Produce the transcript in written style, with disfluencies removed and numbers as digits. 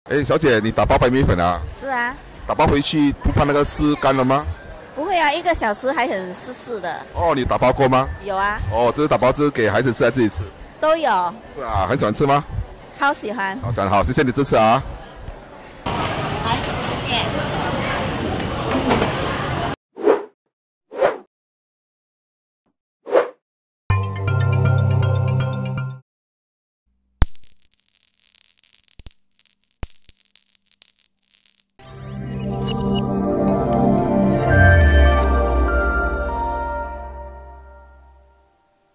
哎，小姐，你打包白米粉啊？ 是啊。 打包回去不怕那个湿干了吗？ 不会啊，1个小时还很湿湿的。 哦，你打包过吗？ 有啊。 哦，这是打包是给孩子吃还是自己吃？ 都有。 是啊，很喜欢吃吗？ 超喜欢。 好，谢谢你支持啊。 来。